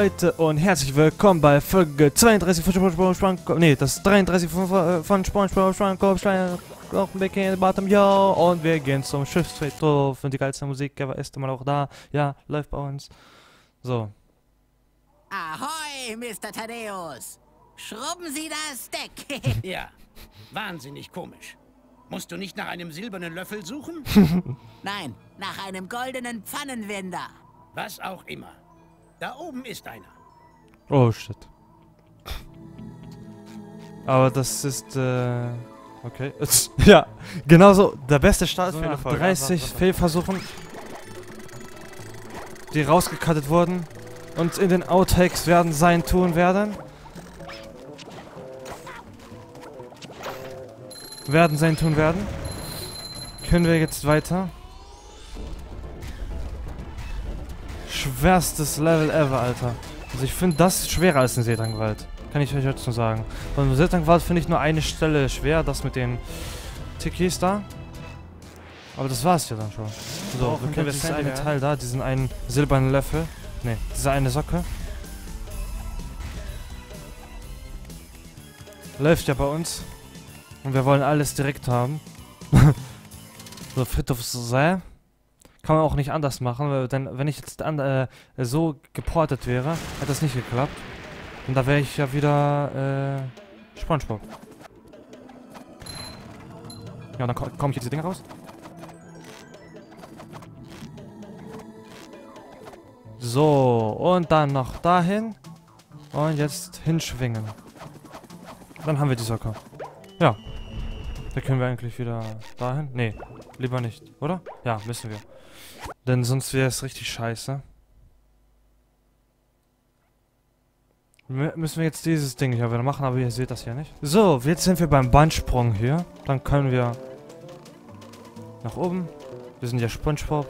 Leute und herzlich willkommen bei Folge 32 von SpongeBob, nee, das ist 33 von SpongeBob Bottom, yo, und wir gehen zum Schiffsfriedhof und die geilste Musik ever ist immer noch da, ja, läuft bei uns. So. Ahoi, Mr. Thaddeus! Schrubben Sie das Deck! Ja, wahnsinnig komisch. Musst du nicht nach einem silbernen Löffel suchen? Nein, nach einem goldenen Pfannenwender. Was auch immer. Da oben ist einer. Oh, shit. Aber das ist, okay. Ja, genauso, der beste Start für 30 Fehlversuchen, die rausgecuttet wurden und in den Outtakes tun werden. Können wir jetzt weiter. Schwerstes Level ever, Alter. Also ich finde das schwerer als ein Seetangwald. Kann ich euch jetzt nur sagen. Beim Seetangwald finde ich nur eine Stelle schwer, das mit den Tikis da. Aber das war's ja dann schon. So, wir können dieses eine Teil da, diesen einen silbernen Löffel. Ne, diese eine Socke. Läuft ja bei uns. Und wir wollen alles direkt haben. So, Friedhofssäe. Kann man auch nicht anders machen, weil denn, wenn ich jetzt so geportet wäre, hätte das nicht geklappt. Und da wäre ich ja wieder SpongeBob. Ja, dann komme ich jetzt die Dinger raus. So, und dann noch dahin. Und jetzt hinschwingen. Dann haben wir die Socke. Ja. Da können wir eigentlich wieder dahin. Nee, lieber nicht, oder? Ja, müssen wir. Denn sonst wäre es richtig scheiße. Müssen wir jetzt dieses Ding hier wieder machen, aber ihr seht das ja nicht. So, jetzt sind wir beim Bandsprung hier. Dann können wir nach oben. Wir sind ja SpongeBob.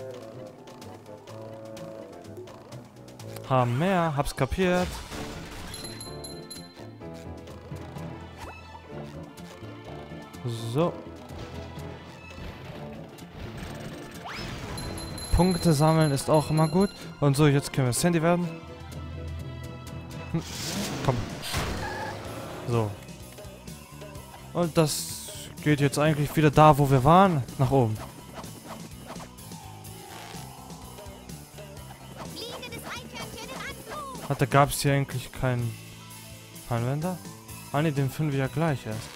Haben mehr, hab's kapiert. So. Punkte sammeln ist auch immer gut. Und so, jetzt können wir Sandy werden. Komm. So. Und das geht jetzt eigentlich wieder da, wo wir waren, nach oben. Da gab es hier eigentlich keinen Anwender? Ah ne, den finden wir ja gleich erst.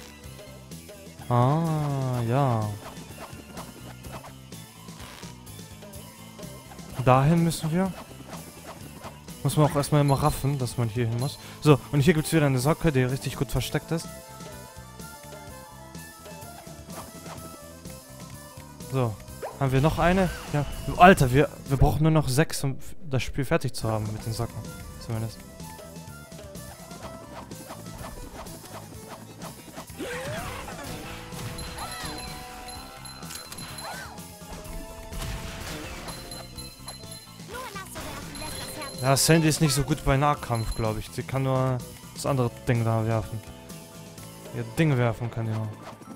Ah, ja. Dahin müssen wir. Muss man auch erstmal immer raffen, dass man hier hin muss. So, und hier gibt es wieder eine Socke, die richtig gut versteckt ist. So, haben wir noch eine? Ja. Alter, wir brauchen nur noch 6, um das Spiel fertig zu haben mit den Socken. Zumindest. Ja, Sandy ist nicht so gut bei Nahkampf, glaube ich. Sie kann nur das andere Ding da werfen. Ihr Ding werfen kann die nur.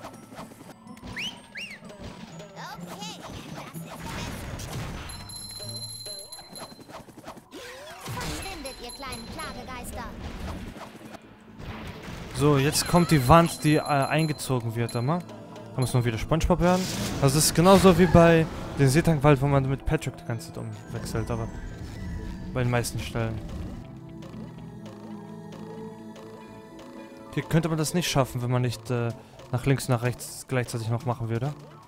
So, jetzt kommt die Wand, die eingezogen wird immer. Da muss man wieder SpongeBob werden. Also es ist genauso wie bei den Seetangwald, wo man mit Patrick die ganze Zeit umwechselt, aber bei den meisten Stellen. Hier könnte man das nicht schaffen, wenn man nicht nach links und nach rechts gleichzeitig noch machen würde.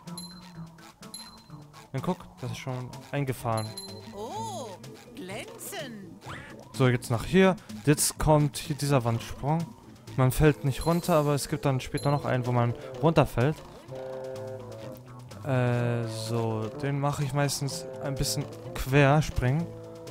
Dann guck, das ist schon eingefahren. Oh, glänzend. So, jetzt nach hier. Jetzt kommt hier dieser Wandsprung. Man fällt nicht runter, aber es gibt dann später noch einen, wo man runterfällt. So, den mache ich meistens ein bisschen quer springen.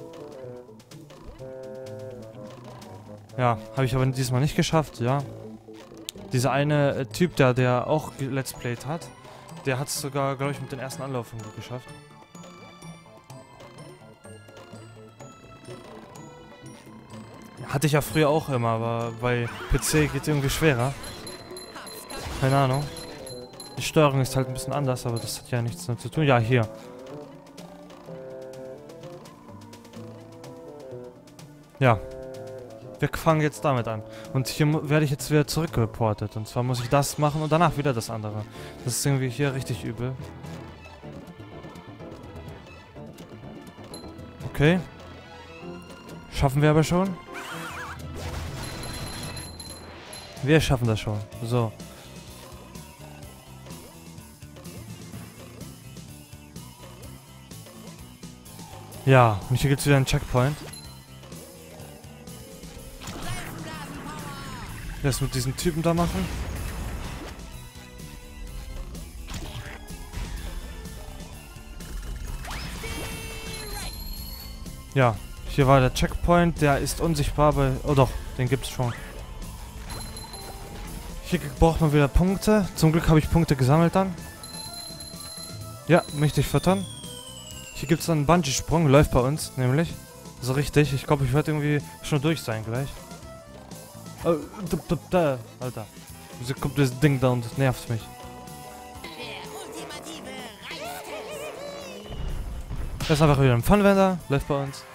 Ja, habe ich aber diesmal nicht geschafft, ja. Dieser eine Typ, der auch Let's Played hat, der hat es sogar, glaube ich, mit den ersten Anlaufen geschafft. Hatte ich ja früher auch immer, aber bei PC geht es irgendwie schwerer. Keine Ahnung. Die Steuerung ist halt ein bisschen anders, aber das hat ja nichts damit zu tun. Ja, hier. Ja. Wir fangen jetzt damit an. Und hier werde ich jetzt wieder zurückgeportet. Und zwar muss ich das machen und danach wieder das andere. Das ist irgendwie hier richtig übel. Okay. Schaffen wir aber schon. Wir schaffen das schon. So. Ja, und hier gibt es wieder einen Checkpoint. Das mit diesen Typen da machen. Ja, hier war der Checkpoint, der ist unsichtbar, aber... Oh doch, den gibt's schon. Hier braucht man wieder Punkte. Zum Glück habe ich Punkte gesammelt dann. Ja, möchte ich füttern. Hier gibt es dann einen Bungee-Sprung, läuft bei uns, nämlich. So richtig, ich glaube, ich werde irgendwie schon durch sein gleich. Alter. Wieso kommt das Ding da und das nervt mich? Das ist einfach wieder ein Funwender, läuft bei uns.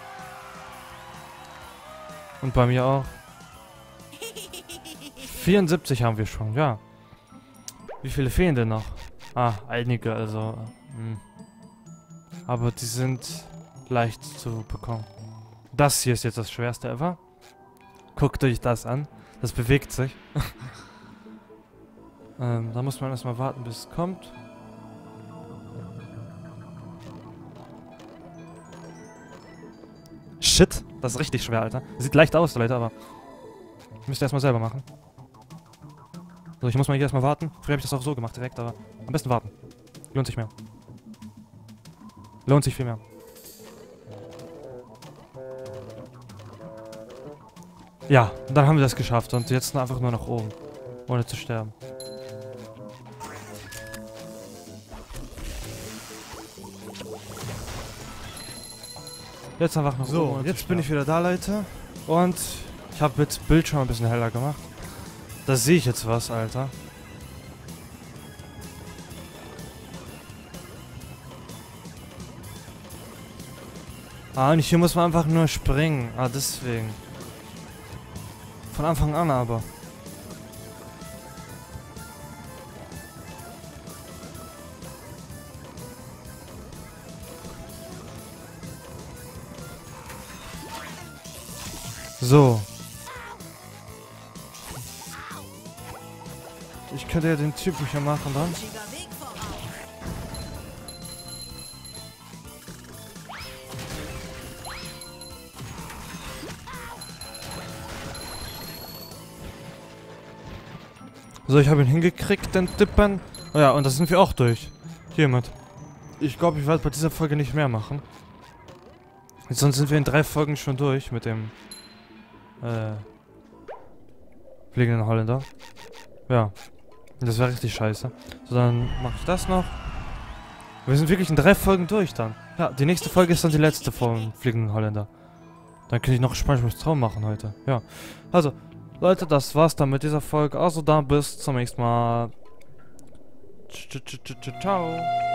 Und bei mir auch. 74 haben wir schon, ja. Wie viele fehlen denn noch? Ah, einige, also. Aber die sind leicht zu bekommen. Das hier ist jetzt das schwerste ever. Guckt euch das an. Das bewegt sich. Da muss man erstmal warten, bis es kommt. Shit, das ist richtig schwer, Alter. Sieht leicht aus, Leute, aber müsst ihr erstmal selber machen. So, ich muss mal hier erstmal warten. Früher habe ich das auch so gemacht, direkt, aber am besten warten. Lohnt sich mehr. Lohnt sich viel mehr. Ja, dann haben wir das geschafft und jetzt einfach nur nach oben. Ohne zu sterben. Jetzt einfach noch so. Jetzt bin ich wieder da, Leute. Und ich habe jetzt Bildschirm ein bisschen heller gemacht. Da sehe ich jetzt was, Alter. Ah, und hier muss man einfach nur springen. Ah, deswegen. Von Anfang an aber. So. Ich könnte ja den Typen hier machen dann. So, ich habe ihn hingekriegt, den Tippen. Oh ja, und da sind wir auch durch. Hiermit. Ich glaube, ich werde bei dieser Folge nicht mehr machen. Sonst sind wir in 3 Folgen schon durch mit dem fliegenden Holländer. Ja. Das wäre richtig scheiße. So, dann mache ich das noch. Wir sind wirklich in 3 Folgen durch dann. Ja, die nächste Folge ist dann die letzte vom fliegenden Holländer. Dann kann ich noch SpongeBob's Traum machen heute. Ja. Also, Leute, das war's dann mit dieser Folge. Also dann bis zum nächsten Mal. Ciao.